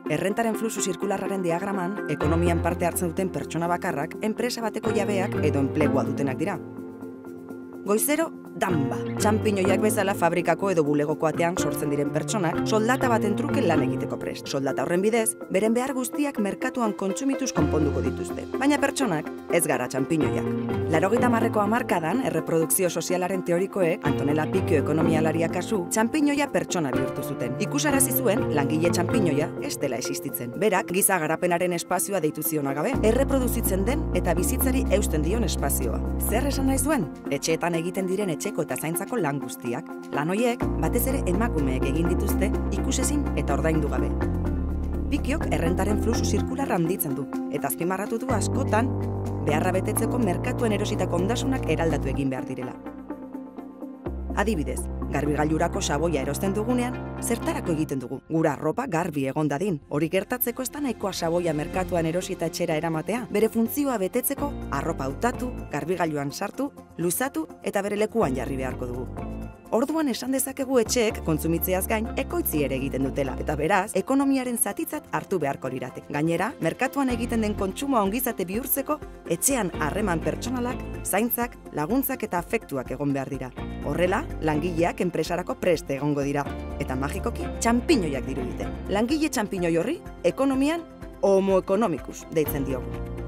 Errentaren fluxu zirkularraren diagraman, ekonomian parte hartzen duten pertsona bakarrak, enpresa bateko jabeak edo enplegua dutenak dira. Goizero, damba. Txanpiñoiak bezala fabrikako edo bulegoko atean sortzen diren pertsonak soldata baten truke lan egiteko prest. Soldata horren bidez, beren behar guztiak merkatuan kontsumituz konponduko dituzte. Baina pertsonak ez gara txanpiñoiak. 80ko hamarkadan, erreprodukzio sozialaren teorikoek, Antonella Picchio ekonomialaria kasu, txanpiñoia pertsona bihurtu zuten. Ikusarazi zuen, langile txanpiñoia ez dela existitzen. Berak, giza garapenaren espazioa deitu ziona gabe, erreproduzitzen den eta bizitzari eusten dion espazioa. Zer esan nahi zuen? Etxeetan egiten diren etxeko eta zaintzako lan guztiak. Lan horiek, batez ere emakumeek egin dituzte, ikusezin eta ordaindu gabe. Picchiok errentaren fluxu zirkularra handitzen du, eta azpimarratu du askotan, beharra betetzeko merkatuen erositako ondasunak eraldatu egin behar direla. Adibidez, garbigailurako xaboia erosten dugunean, zertarako egiten dugu? Gura arropa garbi egon dadin. Hori gertatzeko ez da nahikoa xaboia merkatuan erosi eta etxera eramatea, bere funtzioa betetzeko arropa hautatu, garbigailuan sartu, luzatu eta bere lekuan jarri beharko dugu. Orduan esan dezakegu etxeek kontsumitzeaz gain ekoitzi ere egiten dutela, eta beraz, ekonomiaren zatitzat hartu beharko lirate. Gainera, merkatuan egiten den kontsumoa ongizate bihurtzeko, etxean harreman pertsonalak, zaintzak, laguntzak eta afektuak egon behar dira. Horrela, langileak enpresarako preste egongo dira, eta magikoki txanpiñoiak dirudite. Langile txanpiñoi horri, ekonomian homo economicus deitzen diogu.